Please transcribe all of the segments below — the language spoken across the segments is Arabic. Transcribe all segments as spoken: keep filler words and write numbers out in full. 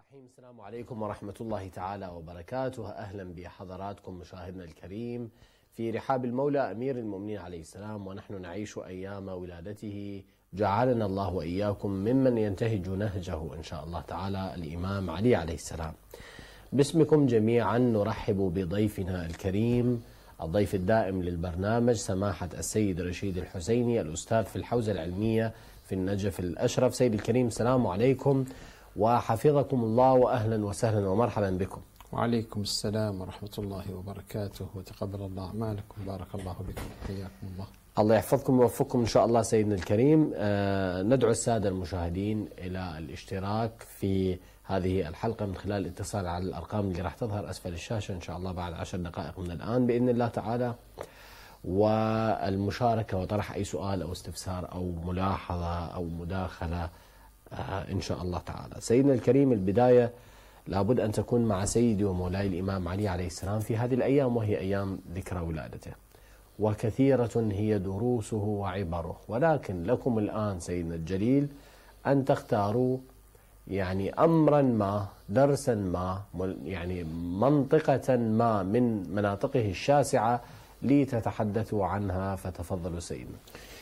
الرحيم. السلام عليكم ورحمة الله تعالى وبركاته. أهلا بحضراتكم مشاهدنا الكريم في رحاب المولى أمير المؤمنين عليه السلام، ونحن نعيش أيام ولادته. جعلنا الله وإياكم ممن ينتهج نهجه إن شاء الله تعالى الإمام علي عليه السلام. باسمكم جميعا نرحب بضيفنا الكريم، الضيف الدائم للبرنامج، سماحة السيد رشيد الحسيني، الأستاذ في الحوزة العلمية في النجف الأشرف. سيد الكريم السلام عليكم وحفظكم الله، وأهلا وسهلا ومرحبا بكم. وعليكم السلام ورحمة الله وبركاته، وتقبل الله أعمالكم، بارك الله بكم، حياكم الله. الله يحفظكم ويوفقكم إن شاء الله. سيدنا الكريم، آه ندعو السادة المشاهدين إلى الاشتراك في هذه الحلقة من خلال الاتصال على الأرقام اللي راح تظهر أسفل الشاشة إن شاء الله بعد عشر دقائق من الآن بإذن الله تعالى، والمشاركة وطرح أي سؤال أو استفسار أو ملاحظة أو مداخلة آه إن شاء الله تعالى. سيدنا الكريم، البداية لابد أن تكون مع سيدي ومولاي الإمام علي عليه السلام في هذه الأيام، وهي أيام ذكرى ولادته، وكثيرة هي دروسه وعبره، ولكن لكم الآن سيدنا الجليل أن تختاروا يعني أمرا ما، درسا ما، يعني منطقة ما من مناطقه الشاسعة لتتحدثوا عنها، فتفضلوا سيدنا.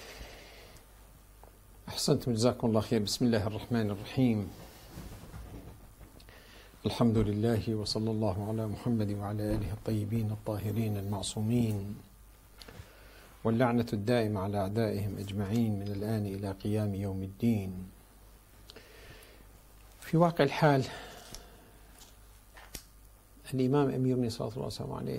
أحسنتم، جزاكم الله خير. بسم الله الرحمن الرحيم. الحمد لله، وصلى الله على محمد وعلى آله الطيبين الطاهرين المعصومين، واللعنة الدائمة على أعدائهم أجمعين من الآن إلى قيام يوم الدين. في واقع الحال الإمام أمير المؤمنين صلى الله عليه وسلم عليه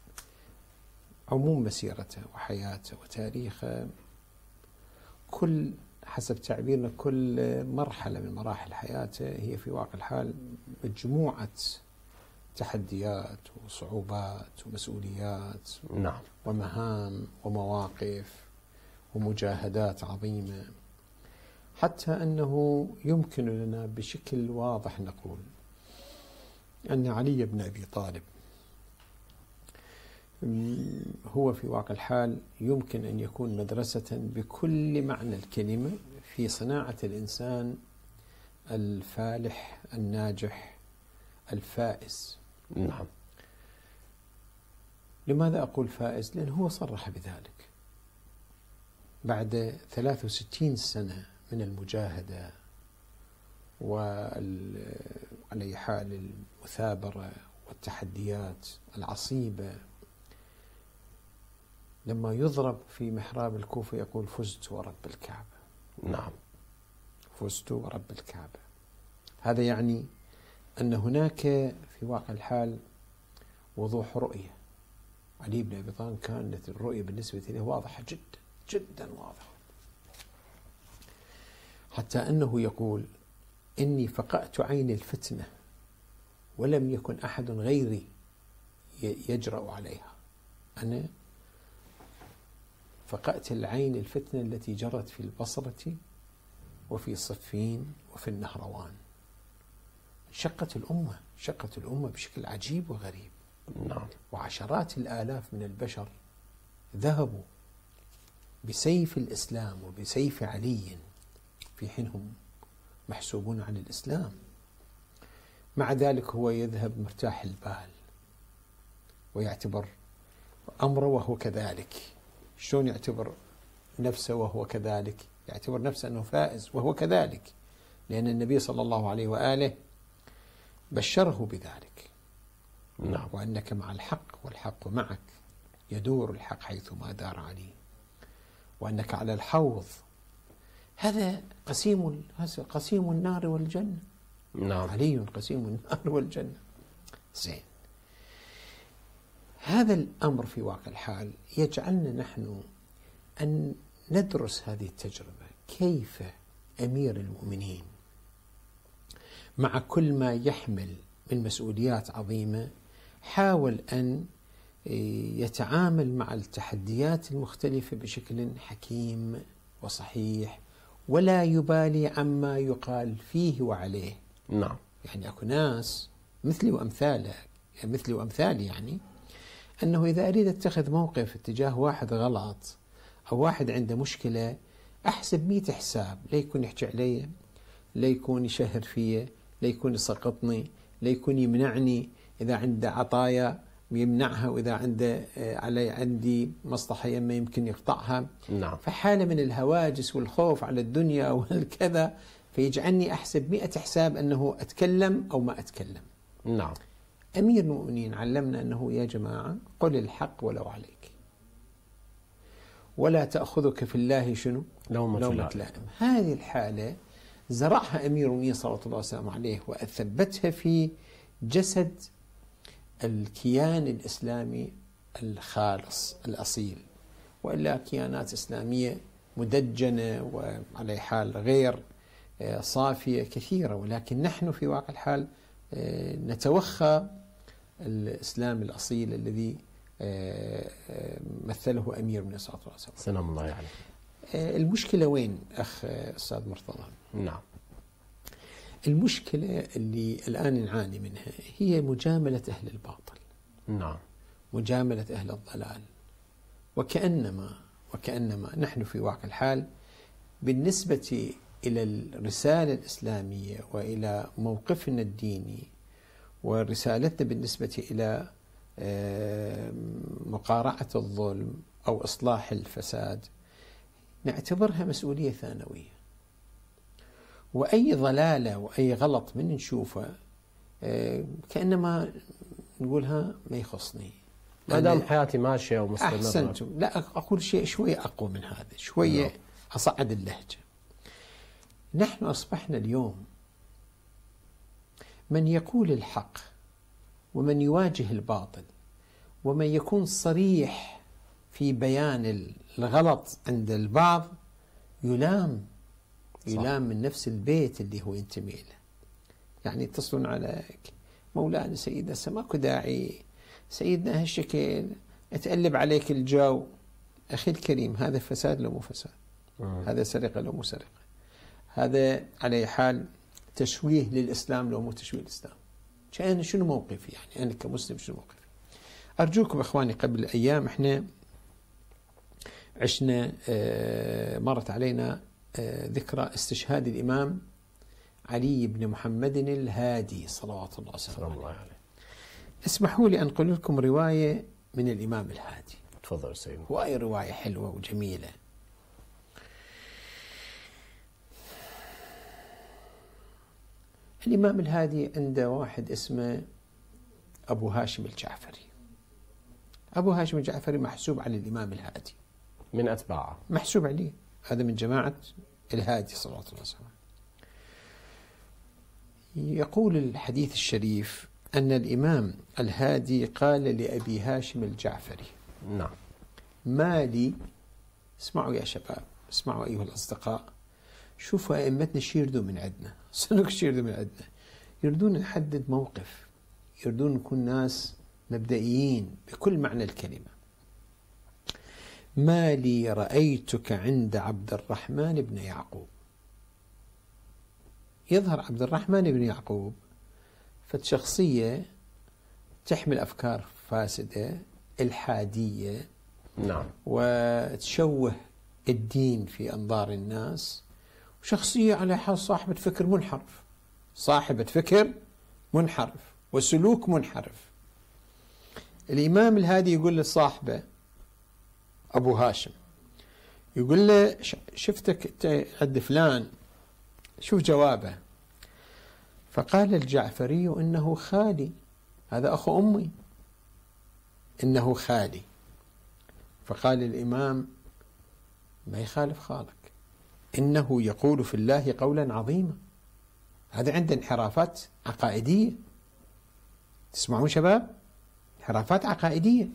عموم مسيرته وحياته وتاريخه، كل حسب تعبيرنا كل مرحلة من مراحل حياته هي في واقع الحال مجموعة تحديات وصعوبات ومسؤوليات، نعم، ومهام ومواقف ومجاهدات عظيمة، حتى أنه يمكن لنا بشكل واضح نقول أن علي بن أبي طالب هو في واقع الحال يمكن أن يكون مدرسة بكل معنى الكلمة في صناعة الإنسان الفالح الناجح الفائز. نعم. لماذا أقول فائز؟ لأنه هو صرح بذلك بعد ثلاث وستين سنة من المجاهدة وعلى حال المثابرة والتحديات العصيبة، لما يضرب في محراب الكوفة يقول فزت ورب الكعبة. نعم، فزت ورب الكعبة. هذا يعني أن هناك في واقع الحال وضوح رؤية. علي بن أبي طالب كانت الرؤية بالنسبة له واضحة جدا جدا واضحة، حتى أنه يقول إني فقأت عين الفتنة ولم يكن أحد غيري يجرأ عليها. أنا فقأت العين الفتنة التي جرت في البصرة وفي صفين وفي النهروان. شقت الأمة شقت الأمة بشكل عجيب وغريب. نعم. وعشرات الآلاف من البشر ذهبوا بسيف الإسلام وبسيف علي في حين هم محسوبون عن الإسلام. مع ذلك هو يذهب مرتاح البال ويعتبر أمره وهو كذلك. شلون يعتبر نفسه وهو كذلك؟ يعتبر نفسه أنه فائز وهو كذلك، لأن النبي صلى الله عليه وآله بشره بذلك. نعم. وأنك مع الحق والحق معك، يدور الحق حيث ما دار عليه، وأنك على الحوض. هذا قسيم قسيم النار والجنة. نعم. علي قسيم النار والجنة. زين، هذا الأمر في واقع الحال يجعلنا نحن أن ندرس هذه التجربة، كيف أمير المؤمنين مع كل ما يحمل من مسؤوليات عظيمة حاول أن يتعامل مع التحديات المختلفة بشكل حكيم وصحيح، ولا يبالي عما يقال فيه وعليه. نعم. يعني أكو ناس مثلي وأمثاله مثلي وأمثالي، يعني أنه إذا أريد أتخذ موقف اتجاه واحد غلط أو واحد عنده مشكلة، أحسب مئة حساب، لا يكون يحكي علي، لا يكون يشهر فيه، ليكون يسقطني، ليكون يمنعني، إذا عنده عطايا يمنعها، وإذا عنده علي عندي مصلحة يمه يمكن يقطعها. نعم. فحالة من الهواجس والخوف على الدنيا والكذا، فيجعلني أحسب مئة حساب أنه أتكلم أو ما أتكلم. نعم. أمير المؤمنين علمنا أنه يا جماعة قل الحق ولو عليك، ولا تأخذك في الله شنو؟ لومة لائم. هذه الحالة زرعها أمير المؤمنين صلى الله عليه عليه وأثبتها في جسد الكيان الإسلامي الخالص الأصيل، وإلا كيانات إسلامية مدجنة وعلى حال غير صافية كثيرة، ولكن نحن في واقع الحال نتوخى الإسلام الأصيل الذي مثله أمير من صلى الله عليه وسلم. سلام الله عليه. المشكلة وين أخ أستاذ مرتضى؟ نعم. المشكلة اللي الآن نعاني منها هي مجاملة أهل الباطل. نعم. مجاملة أهل الضلال، وكأنما وكأنما نحن في واقع الحال بالنسبة إلى الرسالة الإسلامية وإلى موقفنا الديني ورسالتنا بالنسبة إلى مقارعة الظلم أو إصلاح الفساد نعتبرها مسؤولية ثانوية، وأي ضلالة وأي غلط من نشوفه كأنما نقولها ما يخصني، ما دام حياتي ماشية ومستمرة. أحسنتم. لا، أقول شيء شوية أقوى من هذا، شوية نعم. أصعد اللهجة. نحن أصبحنا اليوم من يقول الحق ومن يواجه الباطل ومن يكون صريح في بيان الغلط عند البعض يلام يلام من نفس البيت اللي هو ينتمي له. يعني يتصلون عليك، مولانا سيدنا سماكو داعي، سيدنا هالشكل تقلب عليك الجو. أخي الكريم، هذا فساد لو مو فساد؟ مم. هذا سرقة لو مو سرقة؟ هذا على حال تشويه للإسلام لو مو تشويه للإسلام؟ أنا شنو موقفي؟ يعني أنا كمسلم شنو موقفي؟ أرجوكم إخواني، قبل أيام إحنا عشنا مرت علينا ذكرى استشهاد الإمام علي بن محمد الهادي صلوات الله وسلامه عليه. اسمحوا لي أنقل لكم رواية من الإمام الهادي. تفضل سيدي. وأي رواية حلوة وجميلة. الإمام الهادي عنده واحد اسمه أبو هاشم الجعفري. أبو هاشم الجعفري محسوب على الإمام الهادي، من أتباعه، محسوب عليه، هذا من جماعة الهادي صلى الله عليه وسلم. يقول الحديث الشريف أن الإمام الهادي قال لأبي هاشم الجعفري: نعم، ما لي، اسمعوا يا شباب، اسمعوا أيها الأصدقاء، شوفوا أئمتنا شو يردون من عندنا، صدق شو يردون من عندنا، يردون نحدد موقف، يردون نكون ناس مبدئيين بكل معنى الكلمة. ما لي رأيتك عند عبد الرحمن بن يعقوب. يظهر عبد الرحمن بن يعقوب فشخصية تحمل أفكار فاسدة إلحادية، نعم، وتشوه الدين في أنظار الناس، وشخصية على حال صاحبة فكر منحرف، صاحبة فكر منحرف وسلوك منحرف. الإمام الهادي يقول لصاحبه أبو هاشم، يقول له: شفتك عند فلان، شوف جوابه. فقال الجعفري: إنه خالي، هذا أخو أمي، إنه خالي. فقال الإمام: ما يخالف خالك، إنه يقول في الله قولا عظيما. هذا عنده انحرافات عقائدية، تسمعون شباب؟ انحرافات عقائدية،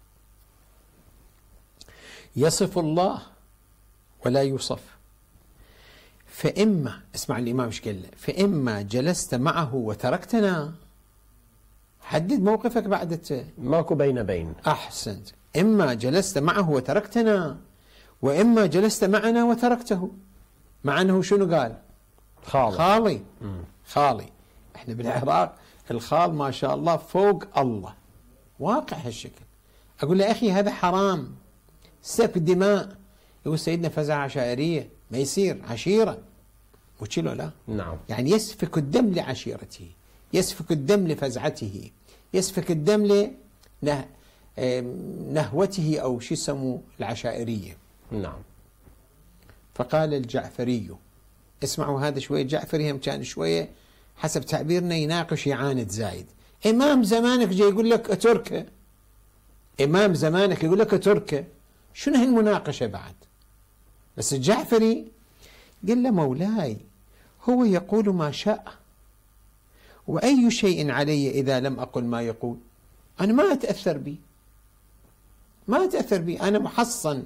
يصف الله ولا يوصف. فإما، اسمع الإمام ايش قال له: فإما جلست معه وتركتنا، حدد موقفك بعد، ماكو بين بين. أحسنت. إما جلست معه وتركتنا، وإما جلست معنا وتركته. مع أنه شنو قال؟ خالي. خالي. خالي. احنا بالعراق الخال ما شاء الله فوق الله، واقع هالشكل. أقول له: أخي هذا حرام، سفك دماء. يقول سيدنا فزع عشائرية، ما يصير، عشيرة. مو كيلو لا. نعم. يعني يسفك الدم لعشيرته، يسفك الدم لفزعته، يسفك الدم لنه... نهوته أو شو يسموه العشائرية. نعم. فقال الجعفري، اسمعوا هذا شوية، الجعفري هم كان شوية حسب تعبيرنا يناقش يعاند زايد. إمام زمانك جاي يقول لك أتركه، إمام زمانك يقول لك أتركه، شنو هالمناقشة بعد؟ بس الجعفري قال له مولاي هو يقول ما شاء، وأي شيء علي إذا لم أقل ما يقول؟ أنا ما أتأثر بي، ما أتأثر بي، أنا محصن.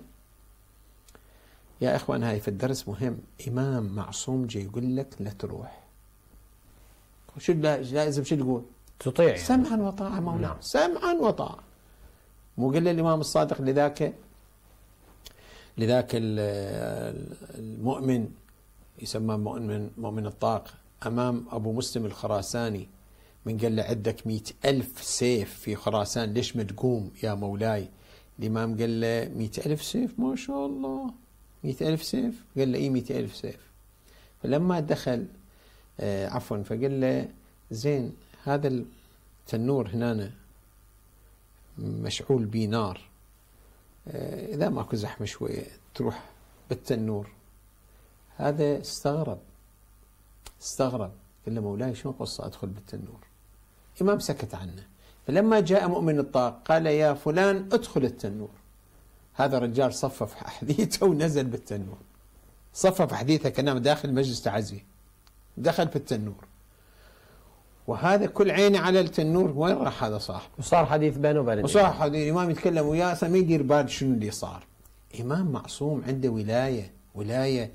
يا إخوان هاي في الدرس مهم. إمام معصوم جاي يقول لك لا تروح، شو لازم شو تقول؟ تطيع يعني. سمعا وطاعة مولانا. نعم. سمعا وطاعة. مو قال الإمام الصادق لذاك لذاك المؤمن يسمى مؤمن مؤمن الطاق أمام أبو مسلم الخراساني، من قال له عندك مئة ألف سيف في خراسان ليش ما تقوم يا مولاي؟ الإمام قال له مئة ألف سيف ما شاء الله، مئة ألف سيف؟ قال له إيه مئة ألف سيف. فلما دخل آه عفوا فقال له زين هذا التنور هنا مشعول بي نار، آه إذا ماكو زحمة شوية تروح بالتنور. هذا استغرب استغرب قال له مولاي شو قصة أدخل بالتنور؟ إمام سكت عنه. فلما جاء مؤمن الطاق قال يا فلان ادخل التنور. هذا الرجال صفف حديثه ونزل بالتنور، صفف حديثه كأنه داخل مجلس تعزية، دخل في التنور، وهذا كل عينه على التنور. وين راح هذا صاحب؟ وصار حديث بينه وبين وصار حديث الإمام يتكلم وياه ما يدير بال شنو اللي صار. إمام معصوم عنده ولاية، ولاية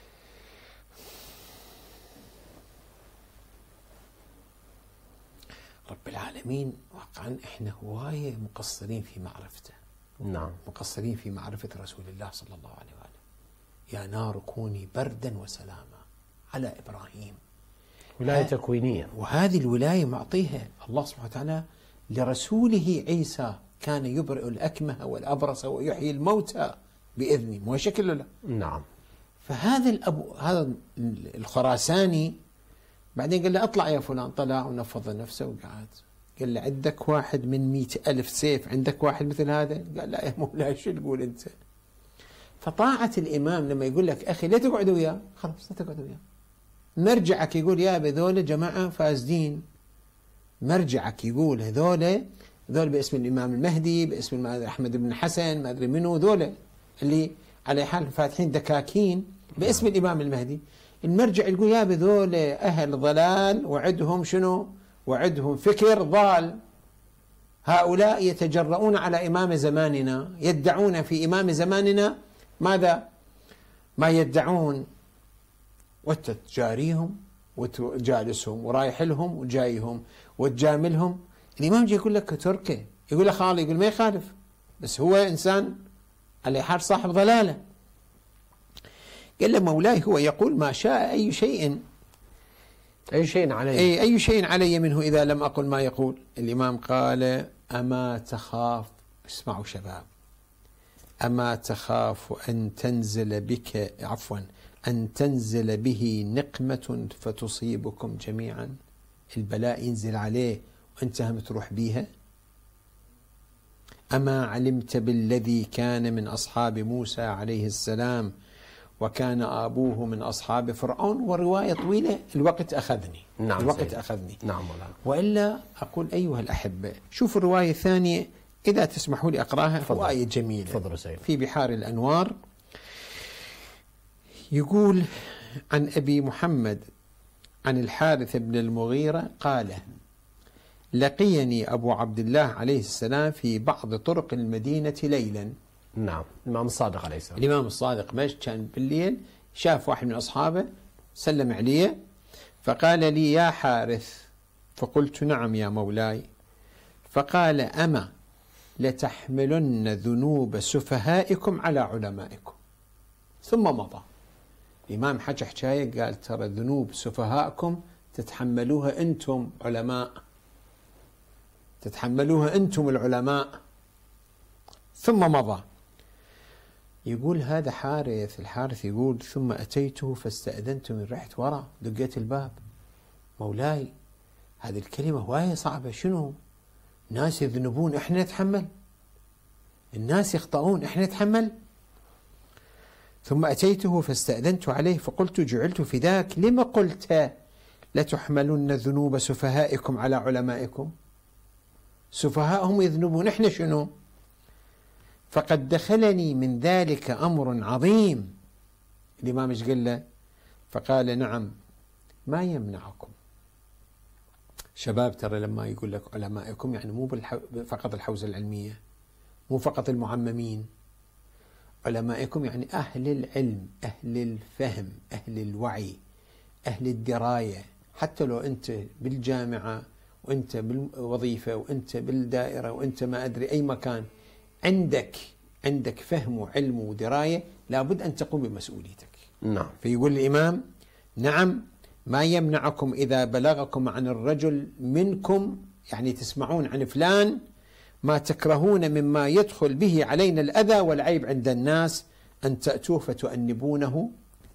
رب العالمين. واقعا احنا هواية مقصرين في معرفته. نعم. مقصرين في معرفة رسول الله صلى الله عليه وآله. يا نار كوني بردا وسلاما على إبراهيم. ولاية تكوينية. وهذه الولاية معطيها الله سبحانه وتعالى لرسوله عيسى، كان يبرئ الأكمه والأبرص ويحيي الموتى بإذنه، مو شكله لا. نعم. فهذا الأبو هذا الخراساني بعدين قال له اطلع يا فلان، طلع ونفض نفسه وقعد. قال له عندك واحد من مئة ألف سيف، عندك واحد مثل هذا؟ قال لا يا مولاي شو تقول أنت؟ فطاعة الإمام لما يقول لك أخي لا تقعد وياه، خلاص لا تقعد وياه. مرجعك يقول يا بذول جماعة فاسدين، مرجعك يقول هذول هذول باسم الإمام المهدي، باسم أحمد بن حسن، ما أدري منو، ذول اللي على حال فاتحين دكاكين باسم الإمام المهدي. المرجع يقول يا بذول أهل ضلال، وعدهم شنو؟ وعدهم فكر ضال. هؤلاء يتجرؤون على إمام زماننا، يدعون في إمام زماننا ماذا؟ ما يدعون، وتجاريهم وتجالسهم ورايح لهم وجايهم وتجاملهم. الإمام جاي يقول لك تركه، يقول له خالي، يقول ما يخالف، بس هو إنسان على حال صاحب ضلالة. قال له مولاي هو يقول ما شاء أي شيء أي شيء علي أي, أي شيء علي منه إذا لم أقل ما يقول. الإمام قال أما تخاف، اسمعوا شباب، أما تخاف أن تنزل بك عفوا أن تنزل به نقمة فتصيبكم جميعا، البلاء ينزل عليه وأنت هم تروح بيها؟ أما علمت بالذي كان من أصحاب موسى عليه السلام وكان أبوه من أصحاب فرعون؟ ورواية طويلة، الوقت أخذني. نعم الوقت سيدي. أخذني. نعم مولانا. وإلا أقول أيها الأحبة شوفوا الرواية الثانية إذا تسمحوا لي أقرأها، رواية جميلة فضل سيدي. في بحار الأنوار. يقول عن أبي محمد عن الحارث بن المغيرة قال لقيني أبو عبد الله عليه السلام في بعض طرق المدينة ليلا. نعم. الإمام الصادق عليه السلام. الإمام الصادق مش كان بالليل شاف واحد من أصحابه سلم عليه فقال لي يا حارث، فقلت نعم يا مولاي. فقال أما لتحملن ذنوب سفهائكم على علمائكم. ثم مضى. الإمام حكى حكاية قال ترى ذنوب سفهائكم تتحملوها أنتم علماء، تتحملوها أنتم العلماء. ثم مضى. يقول هذا حارث، الحارث يقول ثم أتيته فاستأذنت من رحت ورا دقيت الباب، مولاي هذه الكلمة هواية صعبة، شنو؟ الناس يذنبون احنا نتحمل، الناس يخطئون احنا نتحمل. ثم أتيته فاستأذنت عليه فقلت جعلت فداك لما قلت لتحملن ذنوب سفهائكم على علمائكم؟ سفهاءهم يذنبون احنا شنو؟ فقد دخلني من ذلك أمر عظيم. الإمام ايش قال له؟ فقال نعم ما يمنعكم. شباب ترى لما يقول لك علمائكم يعني مو فقط الحوزة العلمية، مو فقط المعممين، علمائكم يعني أهل العلم، أهل الفهم، أهل الوعي، أهل الدراية. حتى لو أنت بالجامعة وأنت بالوظيفة وأنت بالدائرة وأنت ما أدري أي مكان، عندك عندك فهم وعلم ودراية، لابد أن تقوم بمسؤوليتك. نعم. فيقول الإمام نعم ما يمنعكم إذا بلغكم عن الرجل منكم، يعني تسمعون عن فلان ما تكرهون مما يدخل به علينا الأذى والعيب عند الناس، أن تأتوه فتؤنبونه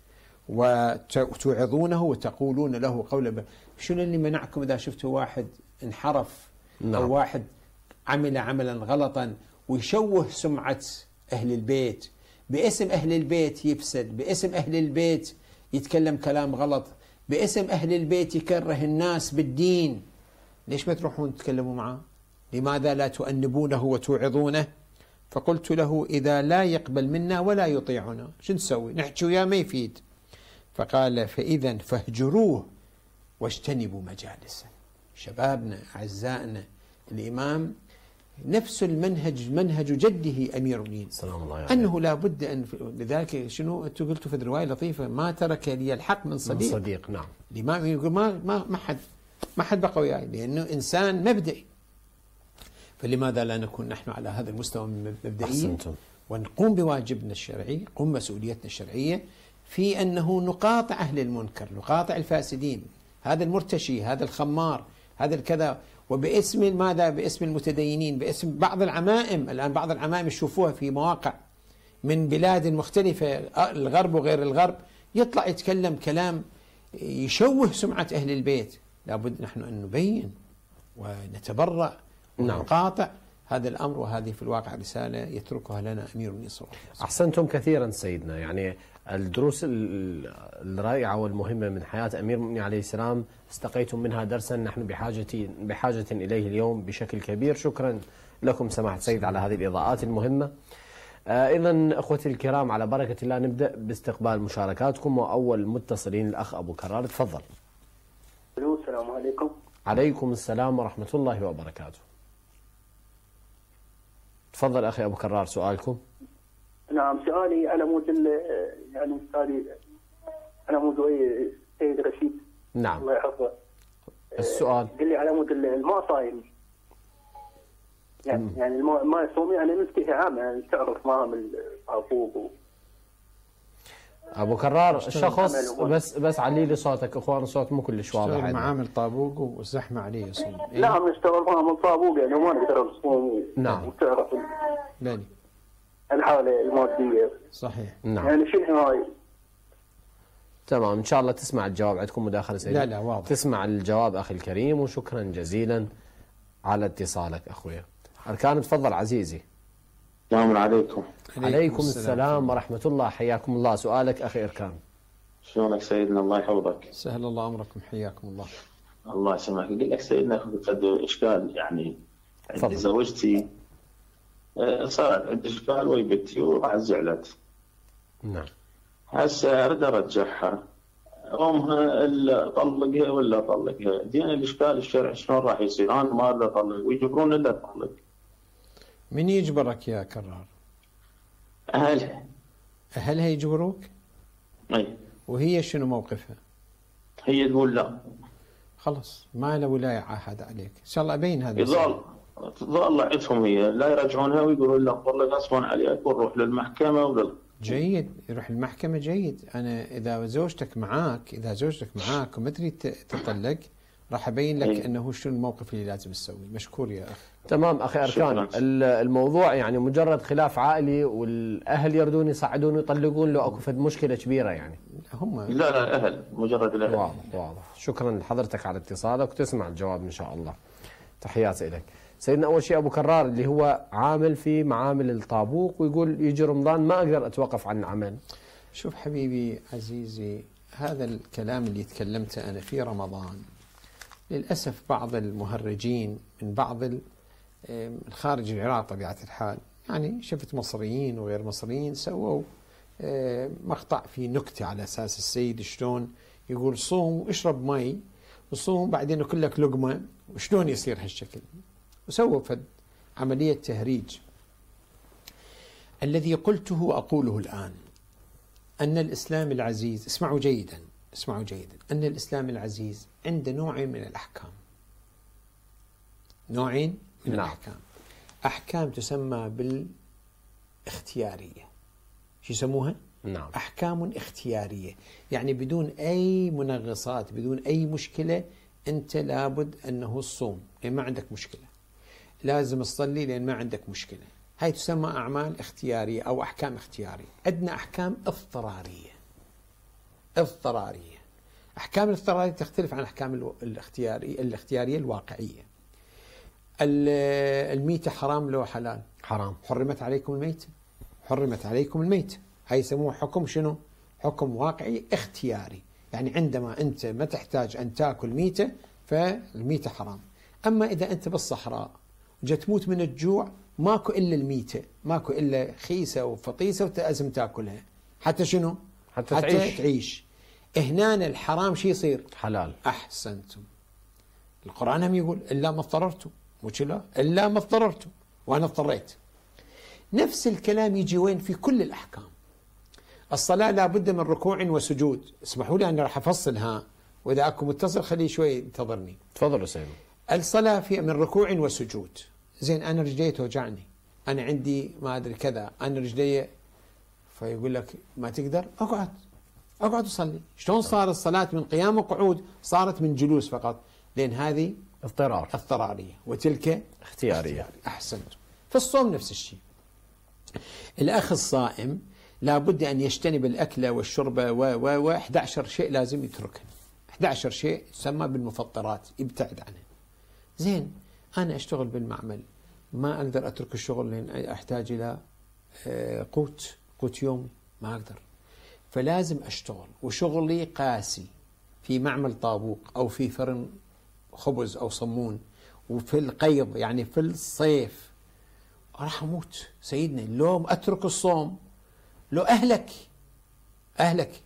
وتوعظونه وتقولون له قولا ب... شنو اللي منعكم إذا شفتوا واحد انحرف نعم. أو واحد عمل عملا غلطا ويشوه سمعة أهل البيت، باسم أهل البيت يفسد، باسم أهل البيت يتكلم كلام غلط، باسم أهل البيت يكره الناس بالدين، ليش ما تروحون تتكلموا معه؟ لماذا لا تؤنبونه وتوعظونه؟ فقلت له إذا لا يقبل منا ولا يطيعنا شو نسوي؟ نحكي وياه ما يفيد. فقال فإذا فاهجروه واجتنبوا مجالسه. شبابنا أعزائنا، الإمام نفس المنهج منهج جده أمير المؤمنين سلام الله عليه، أنه لا بد أن، لذلك شنو أنتم قلتوا في الرواية لطيفة ما ترك لي الحق من صديق. من صديق نعم. الإمام يقول ما ما ما حد ما حد بقى وياي لأنه إنسان مبدئي. فلماذا لا نكون نحن على هذا المستوى من المبدئية ونقوم بواجبنا الشرعي، نقوم مسؤوليتنا الشرعية في أنه نقاطع أهل المنكر، نقاطع الفاسدين، هذا المرتشي، هذا الخمار، هذا الكذا، وباسم ماذا؟ باسم المتدينين، باسم بعض العمائم. الآن بعض العمائم يشوفوها في مواقع من بلاد مختلفة، الغرب وغير الغرب، يطلع يتكلم كلام يشوه سمعة أهل البيت. لابد نحن أن نبين ونتبرأ ونقاطع هذا الأمر، وهذه في الواقع رسالة يتركها لنا أمير المؤمنين صلى الله عليه وسلم. أحسنتم كثيرا سيدنا، يعني الدروس الرائعة والمهمة من حياة أمير المؤمنين عليه السلام استقيتم منها درسا نحن بحاجة بحاجة إليه اليوم بشكل كبير. شكرا لكم سماحة سيد على هذه الإضاءات المهمة. آه إذا أخوتي الكرام على بركة الله نبدأ باستقبال مشاركاتكم، وأول متصلين الأخ أبو كرار تفضل. السلام عليكم. عليكم السلام ورحمة الله وبركاته. تفضل أخي أبو كرار سؤالكم. نعم سؤالي على مود يعني سؤالي على مود السيد رشيد. نعم. الله يحفظه. السؤال. قل لي على مود الماء صايم. يعني م. يعني الماء ما يصوم يعني نفتح عام يعني تعرف ما من الصابوق. أبو كرار الشخص بس بس علي لي صوتك أخوان، الصوت مو كلش واضح. اشتغل معامل طابوق والزحمة عليه يصوم. لا نشتغل معامل طابوق يعني ما نقدر نصوم. نعم. وتعرف بلي الحالة المادية. صحيح. نعم. يعني شنو هاي؟ تمام إن شاء الله تسمع الجواب. عندكم مداخلة سيدي؟ لا لا واضح. تسمع الجواب أخي الكريم، وشكرا جزيلا على اتصالك أخويا. أركان تفضل عزيزي. السلام عليكم. عليكم السلام ورحمة الله، حياكم الله. سؤالك أخي أركان. شلونك سيدنا؟ الله يحفظك. سهل الله أمركم، حياكم الله. الله يسلمك. يقول لك سيدنا قد إشكال يعني عندي زوجتي صار عندي إشكال ويا بنتي وراح زعلت. نعم. هسه أريد أرجعها، أمها إلا طلقها ولا طلقها، دين الإشكال الشرعي شلون راح يصير؟ أنا ما أريد أطلق ويجبرون إلا أطلق. من يجبرك يا كرار؟ أهلها. أهلها يجبروك؟ أي. وهي شنو موقفها؟ هي تقول لا. خلاص ما له ولاية عاهد عليك، إن شاء الله أبين هذا. يظل تظل عندهم هي لا يرجعونها ويقولوا لا طلق غصبا عليك ونروح للمحكمة ولل. جيد، يروح المحكمة جيد. أنا إذا زوجتك معاك إذا زوجتك معاك وما تريد تطلق راح أبين لك أي. أنه شو الموقف اللي لازم تسويه. مشكور يا أخ. تمام أخي أركان. شكراً. الموضوع يعني مجرد خلاف عائلي والأهل يردون يصعدون ويطلقون له أكو فد مشكلة كبيرة يعني. هم لا لا أهل، مجرد الأهل. واضح واضح. شكرا لحضرتك على اتصالك وتسمع الجواب إن شاء الله. تحياتي لك سيدنا. أول شيء أبو كرار اللي هو عامل في معامل الطابوق ويقول يجي رمضان ما أقدر أتوقف عن العمل. شوف حبيبي عزيزي، هذا الكلام اللي تكلمته أنا في رمضان للأسف بعض المهرجين من بعض الخارج العراق طبيعة الحال، يعني شفت مصريين وغير مصريين سووا مقطع في نكتة على أساس السيد شلون يقول صوم واشرب مي وصوم بعدين أكل لك لقمة، وشلون يصير هالشكل، وسووا فد عملية تهريج. الذي قلته أقوله الآن، أن الإسلام العزيز، اسمعوا جيدا اسمعوا جيدا، أن الإسلام العزيز عنده نوعين من الأحكام، نوعين من نعم. الأحكام. أحكام تسمى بالاختيارية. شو يسموها؟ نعم. أحكام اختيارية، يعني بدون أي منغصات، بدون أي مشكلة، أنت لابد أنه الصوم لأن ما عندك مشكلة، لازم تصلي لأن ما عندك مشكلة. هاي تسمى أعمال اختيارية أو أحكام اختيارية. عندنا أحكام اضطرارية. اضطرارية أحكام الاضطرارية تختلف عن أحكام الاختيارية الاختيارية الواقعية. الميتة حرام لو حلال؟ حرام. حرمت عليكم الميتة، حرمت عليكم الميتة. هاي يسموه حكم شنو؟ حكم واقعي اختياري، يعني عندما أنت ما تحتاج أن تأكل ميتة فالميتة حرام. أما إذا أنت بالصحراء جت تموت من الجوع، ماكو إلا الميتة، ماكو إلا خيسة وفطيسة ولازم تأكلها حتى شنو؟ حتى, حتى تعيش. تعيش. هنا الحرام شي يصير؟ حلال. أحسنتم. القرآن هم يقول إلا ما اضطررتم، مش لا إلا ما اضطررتم، وأنا اضطريت. نفس الكلام يجي وين؟ في كل الأحكام. الصلاة لا بد من ركوع وسجود. اسمحوا لي أنا راح أفصلها، وإذا أكو متصل خليه شوي انتظرني. تفضلوا سيدي. الصلاة في من ركوع وسجود. زين أنا رجلي توجعني، أنا عندي ما أدري كذا، أنا رجلي، فيقول لك ما تقدر أقعد أقعد أصلي. شلون صار الصلاة من قيام وقعود؟ صارت من جلوس فقط، لأن هذه اضطرار اضطرارية وتلك اختيارية. أحسنت. فالصوم نفس الشيء. الأخ الصائم لابد أن يجتنب الأكل والشرب و و و أحد عشر شيء لازم يتركه. أحد عشر شيء يسمى بالمفطرات، يبتعد عنه. زين أنا أشتغل بالمعمل، ما أقدر أترك الشغل لأن أحتاج إلى قوت قوت يومي، ما أقدر، فلازم أشتغل، وشغلي قاسي في معمل طابوق أو في فرن خبز أو صمون، وفي القيض يعني في الصيف راح أموت سيدنا. لو أترك الصوم لو أهلك أهلك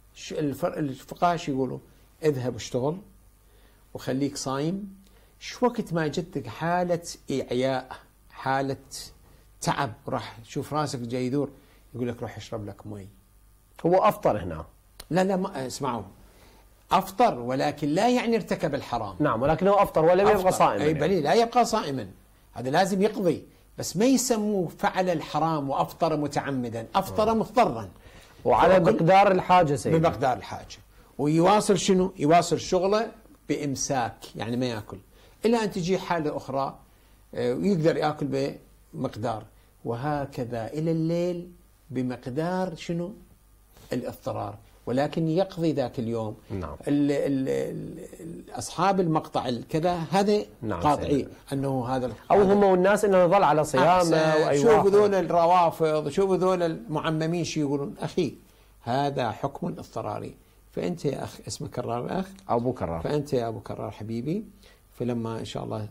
الفقهاء يقولوا اذهب اشتغل وخليك صايم، شو وقت ما جتك حالة إعياء، حالة تعب، راح شوف راسك جاي يدور، يقول لك روح اشرب لك مي. هو أفطر هنا. لا لا ما اسمعوا، أفطر ولكن لا يعني ارتكب الحرام. نعم، ولكنه أفطر ولم يبقى صائما. أي بلي لا يبقى صائما، هذا لازم يقضي، بس ما يسموه فعل الحرام وأفطر متعمدا، أفطر مضطرا وعلى مقدار الحاجة سيدي. بمقدار الحاجة، ويواصل شنو؟ يواصل شغله بإمساك، يعني ما يأكل إلا أن تجي حالة أخرى ويقدر يأكل بمقدار، وهكذا إلى الليل بمقدار شنو؟ الاضطرار، ولكن يقضي ذاك اليوم. نعم. ال ال ال أصحاب المقطع كذا هذا نعم قاطعي أنه هذا، أو هم والناس إنه نظل على صيامه. وأي شوفوا ذول الروافض، شوفوا ذول المعممين شو يقولون. أخي هذا حكم اضطراري. فأنت يا أخ، اسمك كرار الأخ أبو كرار، فأنت يا أبو كرار حبيبي، فلما إن شاء الله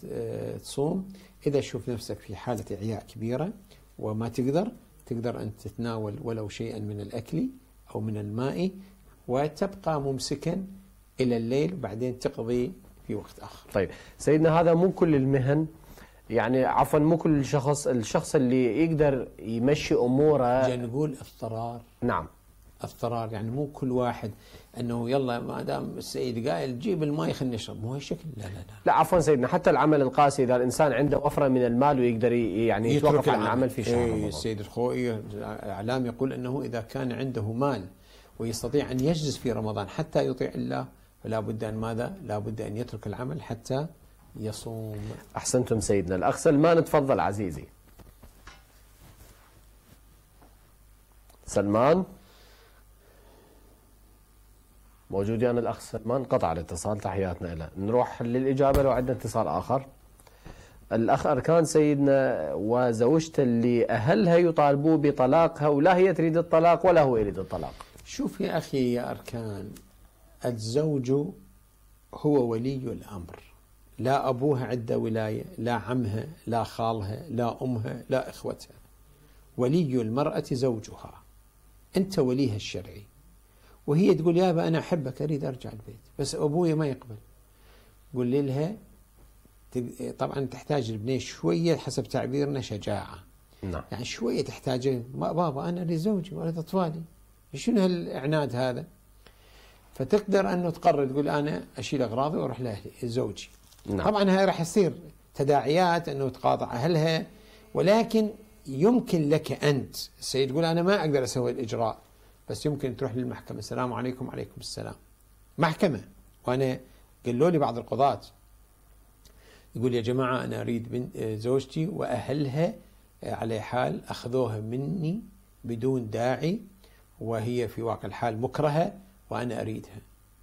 تصوم، إذا تشوف نفسك في حالة إعياء كبيرة وما تقدر تقدر أن تتناول ولو شيئا من الأكل أو من الماء، وتبقى ممسكا إلى الليل، بعدين تقضي في وقت آخر. طيب سيدنا، هذا مو كل المهن، يعني عفوا مو كل الشخص الشخص اللي يقدر يمشي أموره. نقول اضطرار. نعم اضطرار، يعني مو كل واحد انه يلا ما دام السيد قايل جيب الماء خلينا نشرب، مو هالشكل. لا لا لا لا عفوا سيدنا، حتى العمل القاسي اذا الانسان عنده وفره من المال ويقدر يعني يتوقف عن العمل في شهر رمضان. السيد الخوئي الاعلام يقول انه اذا كان عنده مال ويستطيع ان يجلس في رمضان حتى يطيع الله، فلا بد أن ماذا؟ لا بد أن يترك العمل حتى يصوم. أحسنتم سيدنا. الأخ سلمان تفضل عزيزي. سلمان موجود يعني الأخ سلمان؟ قطع الاتصال، تحياتنا له. نروح للإجابة لو عندنا اتصال آخر. الأخ أركان سيدنا، وزوجته اللي أهلها يطالبوه بطلاقها ولا هي تريد الطلاق ولا هو يريد الطلاق. شوف يا أخي يا أركان، الزوج هو ولي الأمر، لا أبوها عنده ولاية، لا عمها، لا خالها، لا أمها، لا إخوتها. ولي المرأة زوجها، أنت وليها الشرعي. وهي تقول يابا أنا أحبك أريد أرجع البيت بس أبوي ما يقبل. قول لها طبعا تحتاج البنية شوية حسب تعبيرنا شجاعة. نعم. يعني شوية تحتاج بابا أنا لزوجي وأريد أطفالي، شنو هالإعناد هذا؟ فتقدر أنه تقرر تقول أنا أشيل أغراضي وأروح لأهلي زوجي. نعم. طبعا هاي راح يصير تداعيات أنه تقاطع أهلها، ولكن يمكن لك أنت السيد تقول أنا ما أقدر أسوي الإجراء، بس يمكن تروح للمحكمة. السلام عليكم. وعليكم السلام. محكمة. وأنا قالوا لي بعض القضاة يقول يا جماعة أنا أريد بنت زوجتي وأهلها على حال أخذوها مني بدون داعي وهي في واقع الحال مكرهة وأنا أريدها.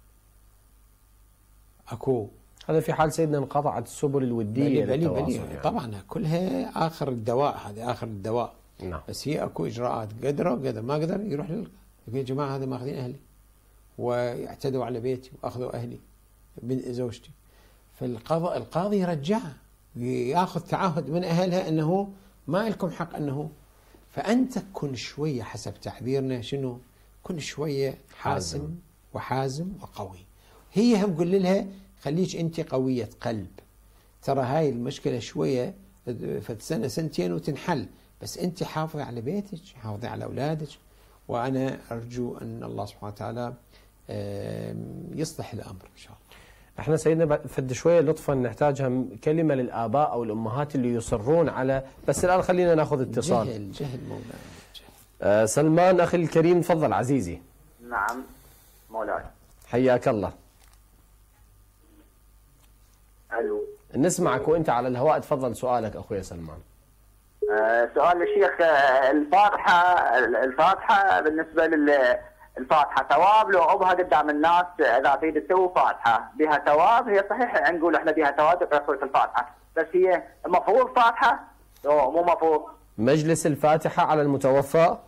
أكو هذا في حال سيدنا انقطعت السبل الودية بلي بلي بلي يعني. طبعا كلها آخر الدواء، هذا آخر الدواء. نعم. بس هي أكو إجراءات قدروا قدر ما قدر يروح لل... يقول يا جماعة هذا ماخذين أهلي ويعتدوا على بيتي وأخذوا أهلي بنت زوجتي. فالقاضي القاضي يرجعها وياخذ تعهد من أهلها أنه ما لكم حق أنه. فأنت كن شوية حسب تعبيرنا شنو؟ كن شوية حاسم حازم. وحازم وقوي. هي هم قل لها خليك أنت قوية قلب، ترى هاي المشكلة شوية فتسنة سنتين وتنحل، بس أنت حافظي على بيتك، حافظي على أولادك. وأنا أرجو أن الله سبحانه وتعالى يصلح الأمر إن شاء الله. احنا سيدنا فد شويه لطفا نحتاجها كلمه للاباء او الامهات اللي يصرون على، بس الان خلينا ناخذ اتصال. جهل جهل مولانا. آه سلمان اخي الكريم تفضل عزيزي. نعم مولاي. حياك الله. الو. نسمعك وانت على الهواء، تفضل سؤالك اخوي سلمان. آه سؤال الشيخ، آه الفاتحه الفاتحه بالنسبه لل الفاتحة ثواب لو أبها قدام الناس إذا تريد تسوي فاتحة بها ثواب؟ هي صحيح نقول إحنا بها ثواب في سورة الفاتحة، بس هي مفروض فاتحة لو مو مفروض؟ مجلس الفاتحة على المتوفى؟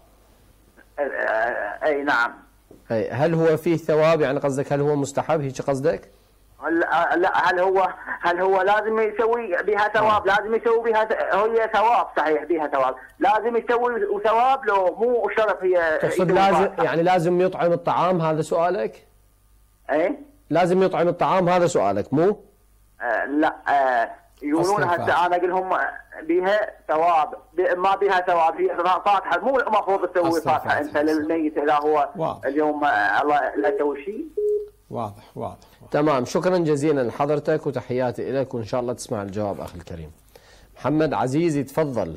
أي نعم. أي هل هو فيه ثواب؟ يعني قصدك هل هو مستحب، هيك قصدك؟ لا، هل هو هل هو لازم يسوي بها ثواب؟ لازم يسوي بها هي ثواب صحيح بها ثواب، لازم يسوي وثواب لو مو شرف هي. تقصد لازم يعني لازم يطعم الطعام، هذا سؤالك؟ ايه لازم يطعم الطعام، هذا سؤالك مو؟ آه لا آه يقولون هسه انا اقول لهم بها ثواب ما بها ثواب، هي فاتحه مو المفروض تسوي فاتحه انت للميت اذا هو واضح. اليوم الله لا يسوي شيء. واضح واضح. تمام، شكرا جزيلا لحضرتك وتحياتي لك، وإن شاء الله تسمع الجواب أخي الكريم. محمد عزيزي تفضل.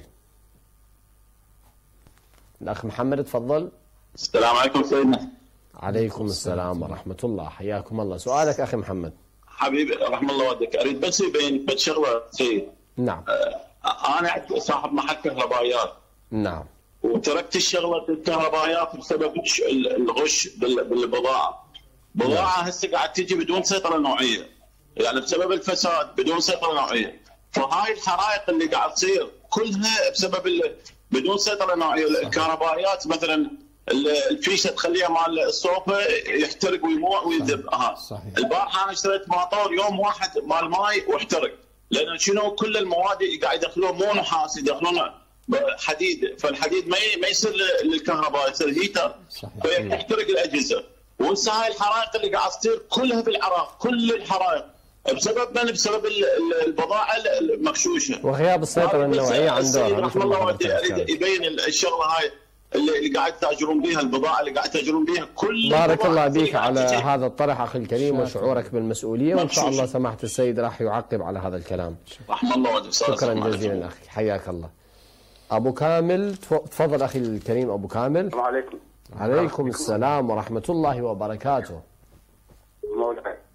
الأخ محمد تفضل. السلام عليكم سيدنا. عليكم السلام ورحمة الله، حياكم الله. سؤالك أخي محمد. حبيبي رحم الله والدك، أريد بس يبين بس شغلة سيد. نعم. آه أنا صاحب محل كهربائيات. نعم. وتركت الشغلة الكهربائيات بسبب الغش بالبضاعة. بضاعة هسه قاعد تجي بدون سيطرة نوعية، يعني بسبب الفساد بدون سيطرة نوعية. فهاي الحرائق اللي قاعد تصير كلها بسبب بدون سيطرة نوعية. الكهربائيات مثلا الفيشه تخليها مال الصوفه يحترق ويموع ويذب. ها البارحه انا اشتريت ماطور يوم واحد مال ماي واحترق، لان شنو كل المواد قاعد يدخلون مو نحاس، يدخلون حديد، فالحديد ما ما يصير للكهرباء، يصير هيتر فيحترق الاجهزه. وهسه هاي الحرائق اللي قاعد تصير كلها بالعراق، كل الحرائق بسبب من؟ بسبب البضاعه المغشوشه وغياب السيطره النوعيه عندهم. رحم الله والدي اريد يبين الشغله هاي اللي قاعد تاجرون بها، البضاعه اللي قاعد تاجرون بها كل. بارك الله بك على هذا الطرح اخي الكريم وشعورك بالمسؤوليه، وان شاء الله سماحه السيد راح يعقب على هذا الكلام. رحم الله والدي. شكرا جزيلا اخي، حياك الله. ابو كامل تفضل اخي الكريم. ابو كامل. السلام عليكم. عليكم السلام ورحمه الله وبركاته. مولاي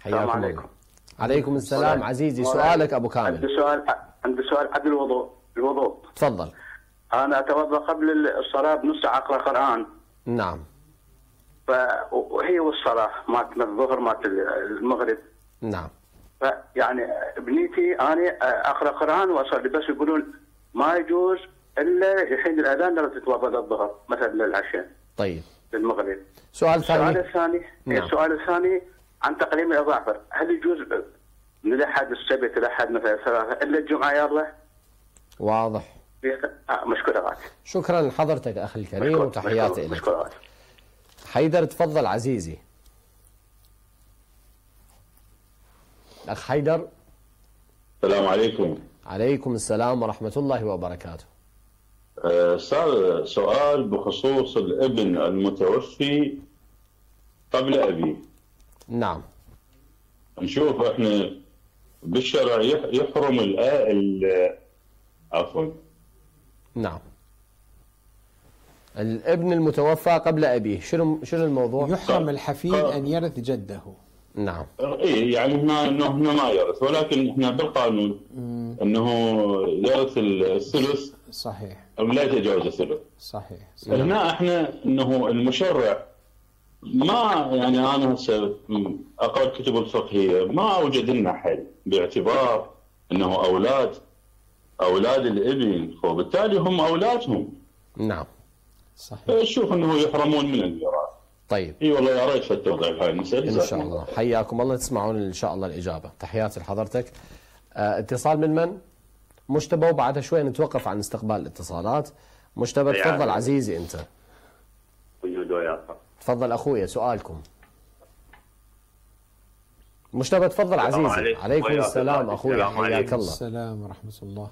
حياكم الله. عليكم. عليكم السلام عزيزي، سؤالك أبو كامل. عندي سؤال عندي سؤال عن الوضوء الوضوء تفضل. أنا أتوضأ قبل الصلاة بنص ساعة أقرأ قرآن. نعم. وهي والصلاة مالت الظهر مالت المغرب. نعم. فيعني بنيتي أنا أقرأ قرآن وأصلي، بس يقولون ما يجوز إلا يحين الأذان لما تتوضأ الظهر مثلا للعشاء. طيب. للمغرب. سؤال ثاني. السؤال الثاني نعم. السؤال الثاني عن تقليم الأظافر، هل يجوز من الأحد السبت الأحد مثلا ثلاثة إلا الجمعة يلا؟ واضح. آه مشكورة غالي. شكرا لحضرتك أخي الكريم وتحياتي لك. مشكورة غالي. حيدر تفضل عزيزي. أخ حيدر. السلام عليكم. عليكم السلام ورحمة الله وبركاته. صار سؤال بخصوص الابن المتوفي قبل أبيه. نعم. نشوف احنا بالشرع يحرم الآ عفوا. نعم. الابن المتوفى قبل أبيه، شنو شنو الموضوع؟ يحرم الحفيد أن يرث جده. نعم. اي يعني هنا انه هنا ما يرث، ولكن احنا بالقانون مم. انه يرث الثلث. صحيح. او لا يتجاوز الثلث. صحيح. صحيح. هنا احنا انه المشرع ما يعني انا هسه اقرا الكتب الفقهيه ما اوجد لنا حل، باعتبار انه اولاد اولاد الابن وبالتالي هم اولادهم. نعم. صحيح. شوف انه يحرمون من الميراث. طيب. اي والله يا ريت التوضيح هاي المساله. ان شاء الله. حياكم الله، تسمعون ان شاء الله الاجابه. تحياتي لحضرتك. اه اتصال من من؟ مجتبى، وبعدها شوي نتوقف عن استقبال الاتصالات. مجتبى تفضل عزيزي انت. تفضل اخويا سؤالكم. مجتبى تفضل عزيزي. عليكم, عليكم السلام اخويا، حياك الله. السلام ورحمه الله.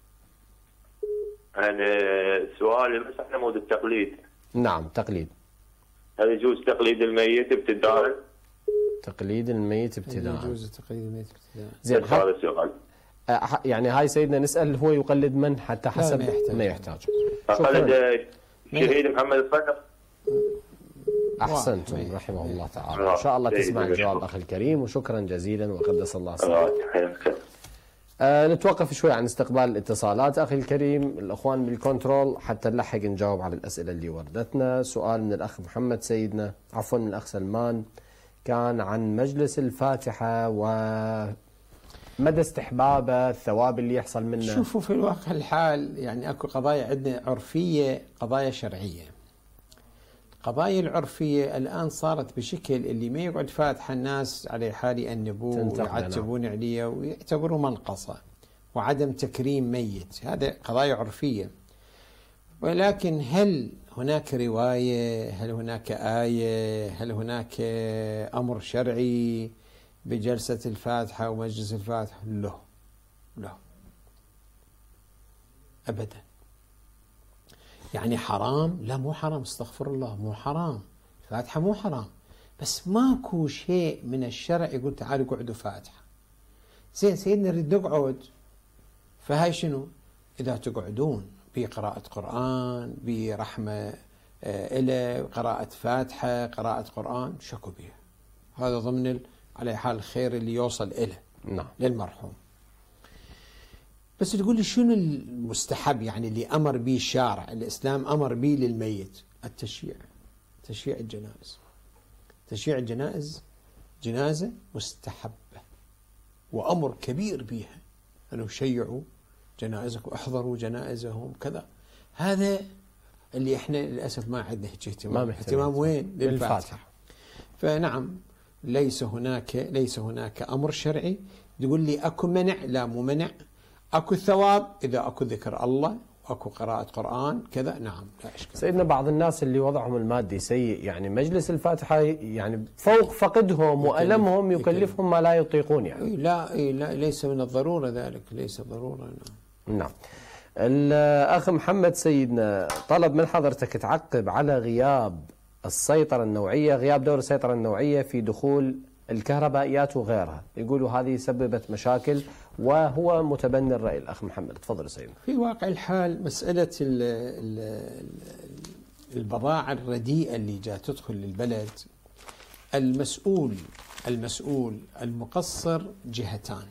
انا سؤالي بس على مود التقليد. نعم تقليد. هل يجوز تقليد الميت ابتداء؟ تقليد الميت ابتداء. يجوز تقليد الميت ابتداء. زين هذا السؤال. يعني هاي سيدنا نسأل هو يقلد من حتى حسب ما يحتاج. ما يحتاج. قلد شهيد محمد الصدر. أحسنتم رحمه الله تعالى. إن شاء الله تسمع الجواب أخي الكريم، وشكرا جزيلا وقدس الله سرك. آه نتوقف شوي عن استقبال الاتصالات أخي الكريم. الأخوان بالكنترول حتى نلحق نجاوب على الأسئلة اللي وردتنا. سؤال من الأخ محمد سيدنا عفوا من الأخ سلمان كان عن مجلس الفاتحة ومدى استحبابه، الثواب اللي يحصل منه. شوفوا في الواقع الحال يعني أكو قضايا عندنا عرفية، قضايا شرعية. القضايا العرفية الآن صارت بشكل اللي ما يقعد فاتحة الناس على حال يأنبوه ويعتبون عليه ويعتبروا منقصة وعدم تكريم ميت. هذا قضايا عرفية. ولكن هل هناك رواية؟ هل هناك آية؟ هل هناك أمر شرعي بجلسة الفاتحة ومجلس الفاتحة؟ لا لا أبدا. يعني حرام؟ لا مو حرام، استغفر الله، مو حرام. الفاتحة مو حرام، بس ماكو شيء من الشرع يقول تعالوا اقعدوا فاتحة. زين سيدنا نريد نقعد، فهاي شنو؟ إذا تقعدون بقراءة قرآن، برحمة إلى قراءة فاتحة، قراءة قرآن، شكو بها. هذا ضمن على حال الخير اللي يوصل إله نعم. للمرحوم. بس تقول لي شنو المستحب يعني اللي أمر به الشارع، الإسلام أمر به للميت؟ التشييع، تشييع الجنائز. تشييع الجنائز جنازة مستحبة وأمر كبير بها، أنه شيعوا جنائزكم، احضروا جنائزهم كذا. هذا اللي احنا للأسف ما عندنا اهتمام. اهتمام وين؟ للفاتحة. فنعم ليس هناك ليس هناك أمر شرعي تقول لي أكو منع، لا مو منع. أكو الثواب إذا أكو ذكر الله وأكو قراءة قرآن كذا، نعم لا إشكال. سيدنا بعض الناس اللي وضعهم المادي سيء، يعني مجلس الفاتحة يعني فوق فقدهم وألمهم يكلفهم ما لا يطيقون يعني. لا لا ليس من الضرورة ذلك، ليس ضرورة. نعم. نعم. الأخ محمد سيدنا طلب من حضرتك تعقب على غياب السيطرة النوعية، غياب دور السيطرة النوعية في دخول الكهربائيات وغيرها. يقولوا هذه سببت مشاكل وهو متبني الرأي. الأخ محمد تفضل سيدنا. في واقع الحال مسألة ال ال البضاعة الرديئة اللي جاء تدخل للبلد، المسؤول المسؤول المقصر جهتان.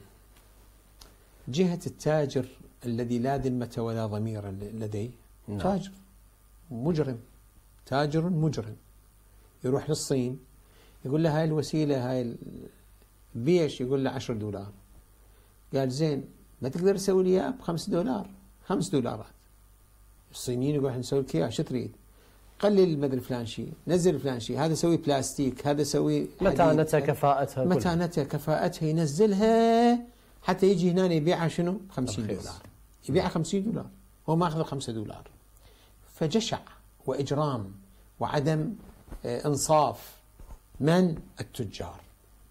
جهة التاجر الذي لا ذمة ولا ضمير لديه، نعم. تاجر مجرم، تاجر مجرم، يروح للصين يقول له هاي الوسيلة هاي بيش، يقول له عشر دولار. قال زين ما تقدر تسوي لي اياه بخمس دولار، خمس دولارات. الصينيين يقول احنا نسوي لك اياه، شو تريد؟ قلل مدري فلان شيء، نزل فلان شيء، هذا سوي بلاستيك، هذا سوي متانتها كفاءتها متانتها كفاءتها ينزلها حتى يجي هنا يبيعها شنو؟ خمسين دولار، يبيعها خمسين دولار، هو ماخذ خمسة دولار. فجشع واجرام وعدم انصاف من التجار.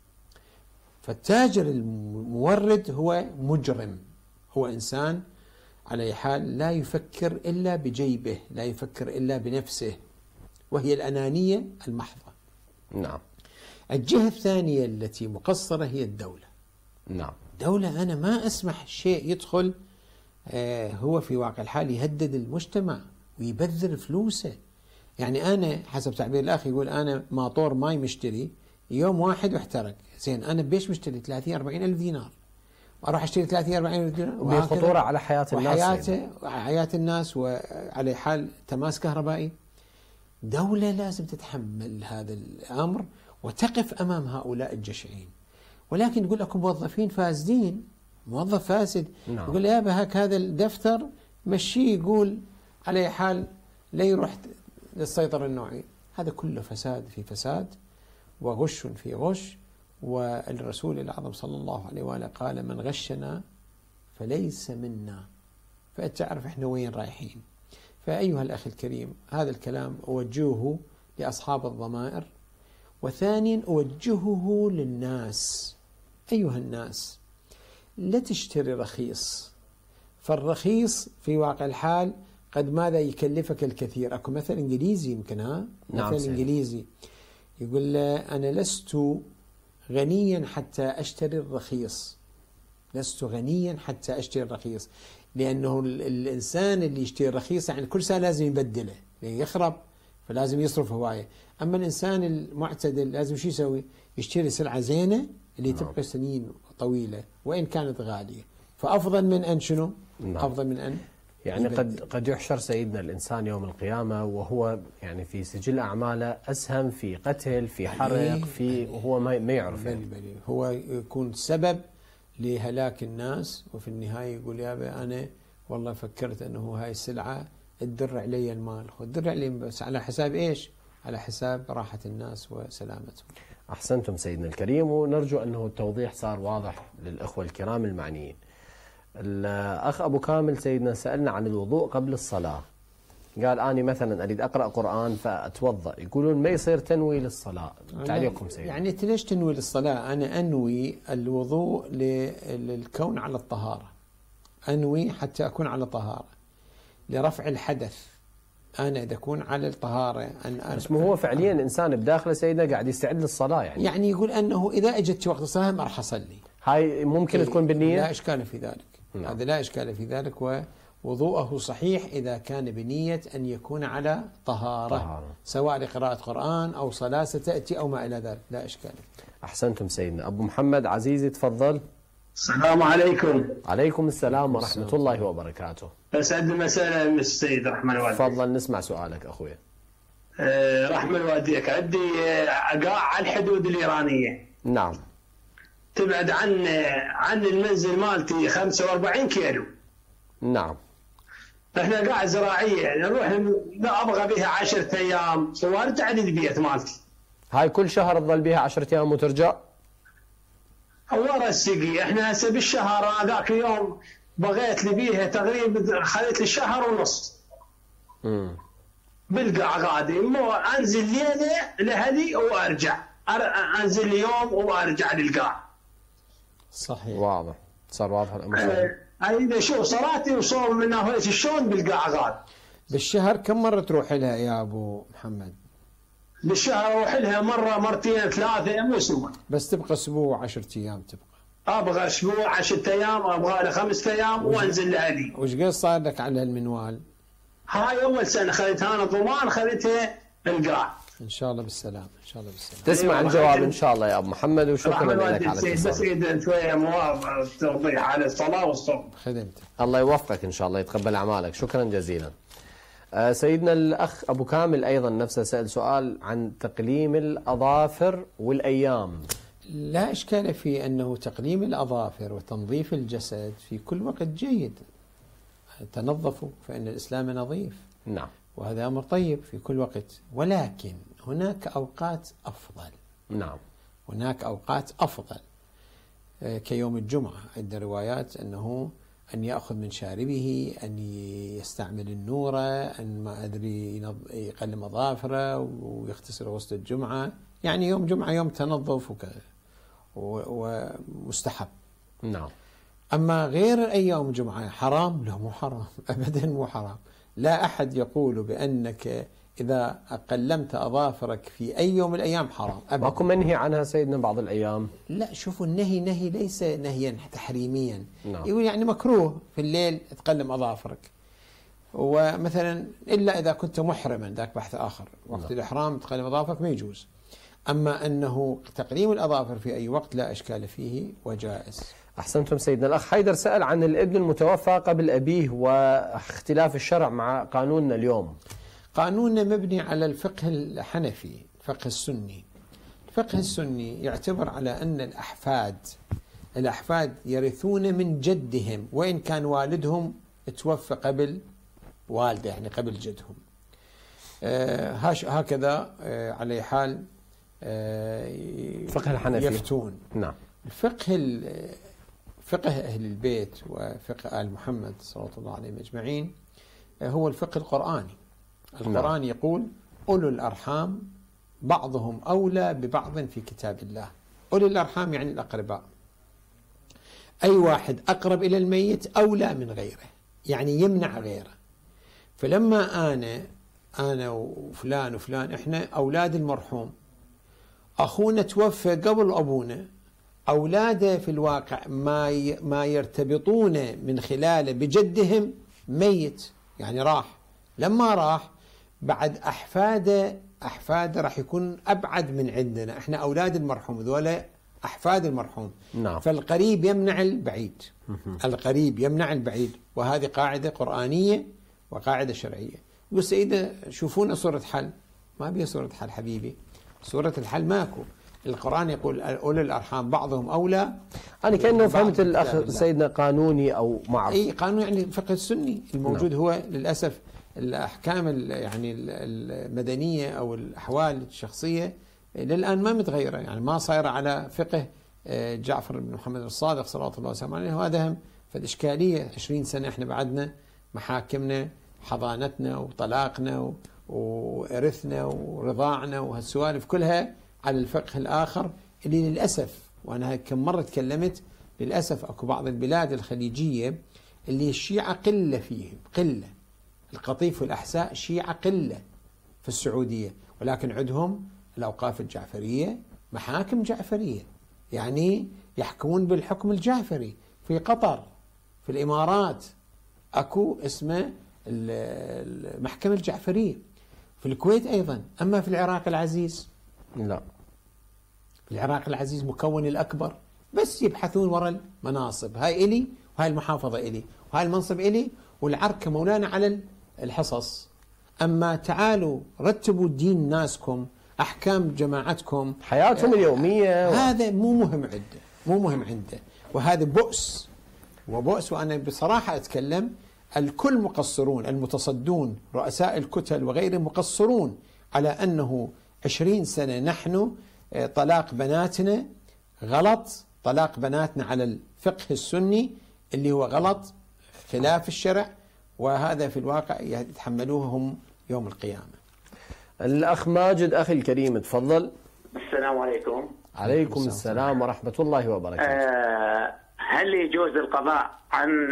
فالتاجر المورد هو مجرم، هو انسان على أي حال لا يفكر إلا بجيبه، لا يفكر إلا بنفسه، وهي الأنانية المحضة. نعم. الجهة الثانية التي مقصرة هي الدولة. نعم. دولة أنا ما أسمح شيء يدخل آه هو في واقع الحال يهدد المجتمع ويبذر فلوسه. يعني أنا حسب تعبير الأخ يقول أنا ماطور ماي مشتري يوم واحد واحترق، زين أنا بيش مشتري ثلاثين أربعين ألف دينار، اروح اشتري ثلاثين أربعين ألف دينار، وبخطوره على حياه الناس، وحياته وحياه الناس، وعلى حال تماس كهربائي. دوله لازم تتحمل هذا الامر وتقف امام هؤلاء الجشعين. ولكن يقول لكم موظفين فاسدين، موظف فاسد. نعم. يقول يا بهك هذا الدفتر مشيه، يقول على حال لا يروح للسيطره النوعيه. هذا كله فساد في فساد وغش في غش. والرسول الأعظم صلى الله عليه وآله قال من غشنا فليس منا. فتعرف احنا وين رايحين. فأيها الأخ الكريم هذا الكلام أوجهه لأصحاب الضمائر، وثانيا أوجهه للناس. أيها الناس لا تشتري رخيص، فالرخيص في واقع الحال قد ماذا يكلفك الكثير. أكو مثل إنجليزي يمكن، ها نعم مثل إنجليزي يقول أنا لست غنيا حتى أشتري الرخيص، لست غنيا حتى أشتري الرخيص، لأنه الإنسان اللي يشتري الرخيص يعني كل سنة لازم يبدله لأن يخرب، فلازم يصرف هواية. أما الإنسان المعتدل لازم شو يسوي؟ يشتري سلعة زينة اللي نعم. تبقى سنين طويلة وإن كانت غالية، فأفضل من أن شنو؟ نعم. أفضل من أن يعني يبدل. قد قد يحشر سيدنا الإنسان يوم القيامة وهو يعني في سجل أعماله أسهم في قتل، في حرق، في وهو ما ما يعرف يعني. بلي هو يكون سبب لهلاك الناس، وفي النهاية يقول يابا أنا والله فكرت أنه هاي السلعة تدر علي المال، تدر علي بس على حساب إيش؟ على حساب راحة الناس وسلامتهم. أحسنتم سيدنا الكريم، ونرجو أنه التوضيح صار واضح للأخوة الكرام المعنيين. الأخ أبو كامل سيدنا سألنا عن الوضوء قبل الصلاة، قال أنا مثلا أريد أقرأ قرآن فأتوضأ، يقولون ما يصير تنوي للصلاة، تعليقكم سيدنا. يعني ليش تنوي للصلاة؟ أنا أنوي الوضوء للكون على الطهارة، أنوي حتى أكون على طهارة لرفع الحدث. أنا إذا أكون على الطهارة أن بس هو فعليا إنسان بداخله سيدنا قاعد يستعد للصلاة يعني. يعني يقول أنه إذا أجت وقت الصلاة ما راح أصلي. هاي ممكن تكون بالنية؟ لا إشكال في ذلك. نعم. هذا لا إشكال في ذلك، ووضوءه صحيح إذا كان بنية أن يكون على طهارة, طهارة. سواء لقراءة قرآن أو صلاة ستأتي أو ما إلى ذلك، لا إشكال. أحسنتم سيدنا. أبو محمد عزيزي تفضل. السلام عليكم. عليكم السلام ورحمة الله وبركاته. أسعد مساء السيد رحمن والديك. تفضل نسمع سؤالك أخوي. أه رحمن والديك، عندي قاع على الحدود الإيرانية. نعم. تبعد عن عن المنزل مالتي خمسة وأربعين كيلو. نعم. احنا قاع زراعية، نروح لا أبغى بها عشرة أيام وارجع للبيت مالتي. هاي كل شهر تظل بها عشرة أيام وترجع؟ ورا السقي، احنا هسه بالشهر هذاك اليوم بغيت لي بيها تقريبا خليت لي شهر ونص. امم بالقاع غادي، مو انزل ليله لاهلي وارجع، انزل يوم وارجع للقاع. صحيح. واضح، صار واضح الامر. انا شوف صلاتي وصوم من ناحيه شلون بالقاع غاد. بالشهر كم مره تروح لها يا ابو محمد؟ بالشهر اروح لها مره مرتين ثلاثه مو اسبوع. بس تبقى اسبوع عشرة ايام تبقى. ابغى اسبوع عشرة ايام، ابغى لها خمسة ايام وانزل لاهلي. وش قد صار لك على المنوال؟ هاي اول سنه خذيتها انا ضمان، خذيتها القاع. إن شاء الله بالسلام، إن شاء الله بالسلام. تسمع الجواب إن شاء الله يا أبو محمد، وشكرا لك على الاتصال. بس إذا شوية مواضيع توضيح على الصلاة والصوم. خدمت. الله يوفقك إن شاء الله، يتقبل أعمالك، شكرا جزيلا. آه سيدنا الأخ أبو كامل أيضا نفسه سأل سؤال عن تقليم الأظافر والأيام. لا إشكال في أنه تقليم الأظافر وتنظيف الجسد في كل وقت جيد. تنظفوا فإن الإسلام نظيف. نعم. وهذا أمر طيب في كل وقت، ولكن هناك أوقات أفضل. نعم. هناك أوقات أفضل كيوم الجمعة، عند روايات أنه أن يأخذ من شاربه، أن يستعمل النورة، أن ما أدري يقلم أظافره ويغتسل غسل الجمعة، يعني يوم جمعة يوم تنظف وكذا ومستحب. نعم. أما غير أي يوم جمعة حرام؟ لا مو حرام أبدا، مو حرام. لا أحد يقول بأنك إذا قلمت أظافرك في أي يوم من الأيام حرام أبدا. ماكو منهي عنها سيدنا بعض الأيام؟ لا، شوفوا النهي نهي ليس نهيا تحريميا. نعم. يقول يعني مكروه في الليل تقلم أظافرك، ومثلا إلا إذا كنت محرما ذاك بحث آخر، وقت نعم. الإحرام تقلم أظافرك ما يجوز. أما أنه تقليم الأظافر في أي وقت لا إشكال فيه وجائز. أحسنتم. سيدنا الأخ حيدر سأل عن الابن المتوفى قبل أبيه واختلاف الشرع مع قانوننا اليوم. قانوننا مبني على الفقه الحنفي، الفقه السني. الفقه السني يعتبر على أن الأحفاد الأحفاد يرثون من جدهم، وإن كان والدهم توفى قبل والده، يعني قبل جدهم. آه هكذا آه على حال آه فقه الحنفي يفتون. نعم. الفقه فقه أهل البيت وفقه آل محمد صلى الله عليه أجمعين هو الفقه القرآني. القرآن نعم. يقول أولو الأرحام بعضهم أولى ببعض في كتاب الله. أولي الأرحام يعني الأقرباء، أي واحد أقرب إلى الميت أولى من غيره، يعني يمنع غيره. فلما أنا أنا وفلان وفلان إحنا أولاد المرحوم، أخونا توفى قبل أبونا، أولاده في الواقع ما ما يرتبطون من خلاله بجدهم ميت، يعني راح. لما راح بعد أحفاده أحفاده راح يكون أبعد من عندنا، إحنا أولاد المرحوم، ذولا أحفاد المرحوم. نعم. فالقريب يمنع البعيد. القريب يمنع البعيد، وهذه قاعدة قرآنية وقاعدة شرعية. يقول سيدة شوفونا صورة حل، ما بيها صورة حل حبيبي، صورة الحل ماكو. القرآن يقول أولي الأرحام بعضهم أولى. أنا كأنه فهمت الأخ سيدنا قانوني أو معروف. أي قانون يعني الفقه السني الموجود. نعم. هو للأسف الأحكام يعني المدنية أو الأحوال الشخصية للآن ما متغيرة، يعني ما صايرة على فقه جعفر بن محمد الصادق صلى الله عليه وسلم. وهذا هم فالإشكالية عشرين سنة إحنا بعدنا محاكمنا، حضانتنا وطلاقنا وإرثنا ورضاعنا وهالسوالف كلها على الفقه الآخر اللي للأسف، وأنا كم مرة تكلمت، للأسف أكو بعض البلاد الخليجية اللي الشيعة قلة فيهم، قلة. القطيف والأحساء شيعة قلة في السعودية، ولكن عندهم الأوقاف الجعفرية، محاكم جعفرية، يعني يحكمون بالحكم الجعفري. في قطر، في الإمارات أكو اسمه المحكمة الجعفرية، في الكويت أيضا. أما في العراق العزيز لا، في العراق العزيز مكون الأكبر، بس يبحثون وراء المناصب، هاي إلي وهاي المحافظة إلي وهاي المنصب إلي، والعركة مولانا على الحصص. أما تعالوا رتبوا دين ناسكم، أحكام جماعتكم، حياتهم اليومية، هذا مو مهم عنده، مو مهم عنده، وهذا بؤس وبؤس. وأنا بصراحة أتكلم، الكل مقصرون، المتصدون رؤساء الكتل وغيرهم مقصرون على أنه عشرين سنة نحن طلاق بناتنا غلط، طلاق بناتنا على الفقه السني اللي هو غلط خلاف الشرع، وهذا في الواقع يتحملوه هم يوم القيامة. الأخ ماجد أخي الكريم تفضل. السلام عليكم. عليكم السلام ورحمة الله وبركاته. أه هل يجوز القضاء عن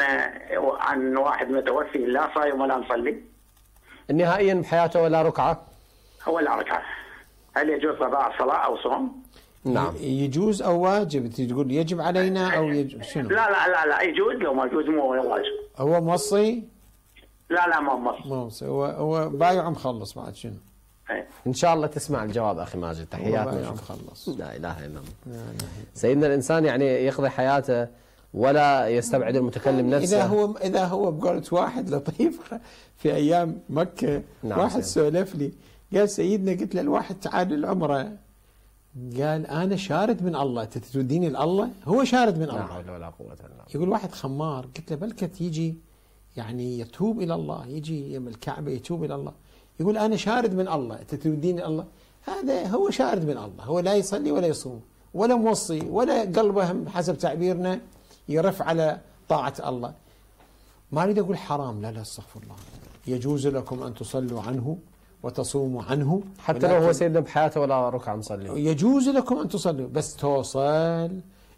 عن واحد متوفي لا صايم ولا مصلي؟ نهائيا بحياته ولا ركعة؟ ولا ركعة. هل يجوز قضاء صلاة أو صوم؟ نعم. يجوز أو واجب؟ تقول يجب علينا أو يجب شنو؟ لا لا لا لا يجوز، لو ما يجوز مو واجب. هو موصي؟ لا لا ما موصي. موصي هو هو بايع مخلص بعد شنو؟ إن شاء الله تسمع الجواب أخي ماجد. تحياتنا. خلص. لا إله إلا الله. سيدنا الإنسان يعني يقضي حياته ولا يستبعد المتكلم نفسه. إذا هو إذا هو بقولة واحد لطيف في أيام مكة. نعم. واحد سولف لي قال سيدنا، قلت له الواحد تعال العمرة، قال أنا شارد من الله، تتوديني لله؟ هو شارد من الله. لا حول ولا قوة إلا بالله. يقول واحد خمار، قلت له بلكت يجي يعني يتوب إلى الله، يجي يوم الكعبة يتوب إلى الله، يقول أنا شارد من الله تتوديني الله؟ هذا هو شارد من الله، هو لا يصلي ولا يصوم ولا موصي ولا قلبه حسب تعبيرنا يرف على طاعة الله. ما أريد أقول حرام، لا لا استغفر الله، يجوز لكم أن تصلوا عنه وتصوموا عنه حتى لو هو سيدنا بحياته ولا ركعة مصلي. يجوز لكم أن تصلوا، بس توصل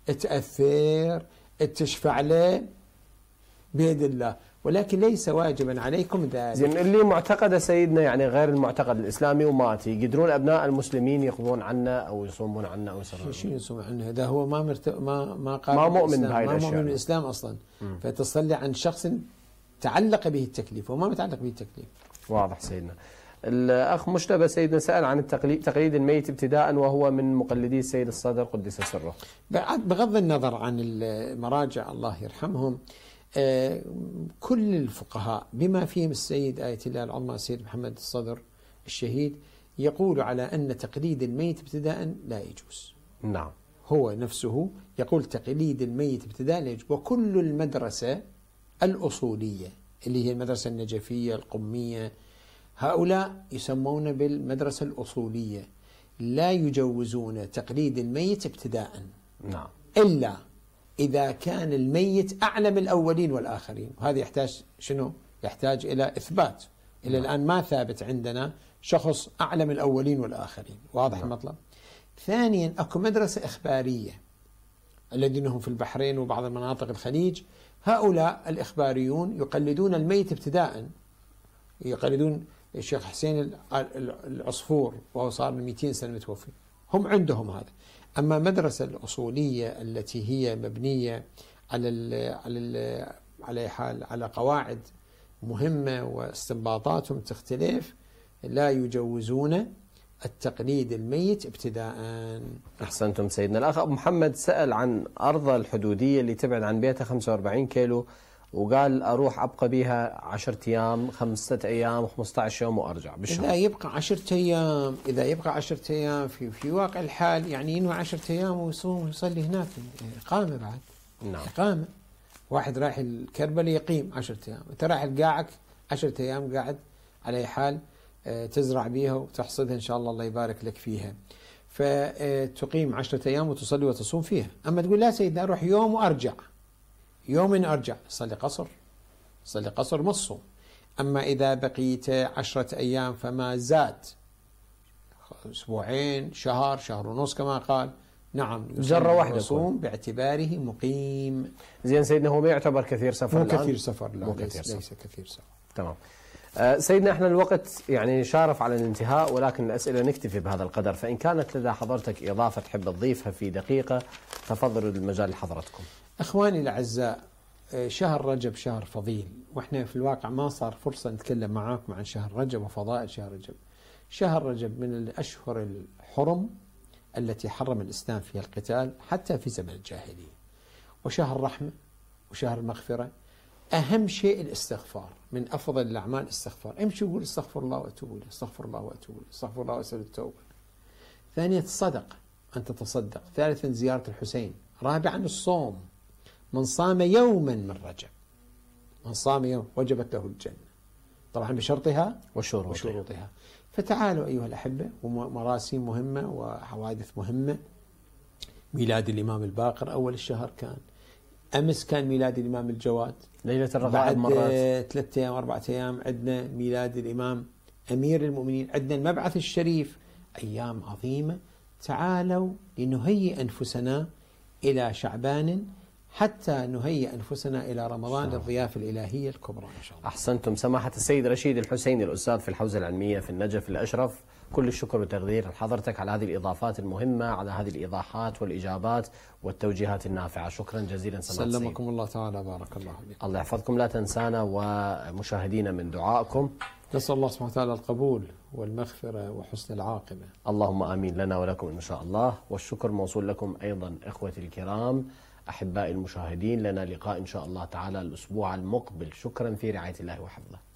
تأثر تشفع له بيد الله، ولكن ليس واجبا عليكم ذلك. زين، اللي معتقد سيدنا يعني غير المعتقد الإسلامي ومات، يقدرون أبناء المسلمين يقضون عنه أو يصومون عنه أو يصلون؟ شو يصومون عنه؟ إذا هو ما مرت... ما ما قال ما مؤمن بهاي ما الأشياء، مؤمن بالإسلام أصلا، م. فتصلي عن شخص تعلق به التكليف وما متعلق به التكليف. واضح سيدنا. الأخ مجتبى سيدنا سأل عن التقليد تقليد الميت ابتداء وهو من مقلدي السيد الصدر قدس سره. بغض النظر عن المراجع الله يرحمهم، كل الفقهاء بما فيهم السيد آية الله العظمى السيد محمد الصدر الشهيد يقول على أن تقليد الميت ابتداء لا يجوز. نعم. هو نفسه يقول تقليد الميت ابتداء لا يجوز. وكل المدرسة الأصولية اللي هي المدرسة النجفية القمية، هؤلاء يسمون بالمدرسة الأصولية، لا يجوزون تقليد الميت ابتداء. نعم. إلا إذا كان الميت أعلم الأولين والآخرين، وهذا يحتاج شنو؟ يحتاج إلى إثبات. إلى الآن ما ثابت عندنا شخص أعلم الأولين والآخرين. واضح المطلب؟ ثانيا أكو مدرسة إخبارية الذين هم في البحرين وبعض المناطق الخليج، هؤلاء الإخباريون يقلدون الميت ابتداء، يقلدون الشيخ حسين العصفور وهو صار من مئتين سنة متوفي، هم عندهم هذا. أما المدرسة الأصولية التي هي مبنية على ال على ال على حال على قواعد مهمة واستنباطاتهم تختلف، لا يجوزون التقليد الميت ابتداء. أحسنتم سيدنا. الأخ أبو محمد سأل عن أرض الحدودية اللي تبعد عن بيتها خمسة وأربعين كيلو، وقال أروح أبقى بها عشرة أيام خمسة أيام خمسة عشر يوم وأرجع بالشهر. إذا يبقى عشرة أيام إذا يبقى عشرة أيام في في واقع الحال يعني ينوي عشرة أيام ويصوم ويصلي هناك إقامة بعد. نعم. إقامة. واحد رايح الكربلاء يقيم عشرة أيام، أنت رايح القاعك عشرة أيام قاعد على أي حال تزرع بيها وتحصدها إن شاء الله الله يبارك لك فيها، فتقيم عشرة أيام وتصلي وتصوم فيها. أما تقول لا سيدنا أروح يوم وأرجع، يوم أرجع، صلي قصر، صلي قصر مصوم. أما إذا بقيت عشرة أيام فما زاد أسبوعين شهر شهر ونص كما قال، نعم جرة واحدة يصوم باعتباره مقيم. زين سيدنا، هو ما يعتبر كثير سفر؟ مو كثير سفر، لا مو ليس, كثير سفر. ليس كثير سفر. تمام. آه سيدنا، احنا الوقت يعني شارف على الانتهاء، ولكن الأسئلة نكتفي بهذا القدر، فإن كانت لدى حضرتك إضافة تحب تضيفها في دقيقة تفضل المجال لحضرتكم. أخواني الأعزاء، شهر رجب شهر فضيل، وإحنا في الواقع ما صار فرصة نتكلم معاكم عن شهر رجب وفضائل شهر رجب. شهر رجب من الأشهر الحرم التي حرم الإسلام فيها القتال حتى في زمن الجاهلية، وشهر الرحمة وشهر المغفرة. أهم شيء الاستغفار، من أفضل الأعمال الاستغفار. امشي وقول استغفر الله وأتوب إليه، استغفر الله وأتوب إليه، استغفر الله وأسأل التوبة. ثانيا الصدق، أن تتصدق. ثالثا زيارة الحسين. رابعا الصوم، من صام يوما من رجب، من صام يوم وجبت له الجنة، طبعا بشرطها وشروطها. وشروطها. فتعالوا أيها الأحبة، ومراسيم مهمة وحوادث مهمة. ميلاد الإمام الباقر أول الشهر كان، أمس كان ميلاد الإمام الجواد، ليلة الرغائب مرات، بعد ثلاثة أيام أربعة أيام عندنا ميلاد الإمام أمير المؤمنين، عندنا المبعث الشريف. أيام عظيمة. تعالوا لنهيئ أنفسنا إلى شعبان حتى نهيئ أنفسنا إلى رمضان للضيافة الإلهية الكبرى إن شاء الله. أحسنتم. سماحة السيد رشيد الحسيني الأستاذ في الحوزة العلمية في النجف الأشرف، كل الشكر والتقدير لحضرتك على هذه الإضافات المهمة، على هذه الإيضاحات والإجابات والتوجيهات النافعة. شكرا جزيلا سماحة السيد. سلمكم الله تعالى، بارك الله فيكم. الله يحفظكم. لا تنسانا ومشاهدينا من دعائكم، نسأل الله سبحانه وتعالى القبول والمغفرة وحسن العاقبة. اللهم آمين لنا ولكم إن شاء الله. والشكر موصول لكم أيضا إخوتي الكرام أحبائي المشاهدين. لنا لقاء إن شاء الله تعالى الأسبوع المقبل. شكرا في رعاية الله وحفظه.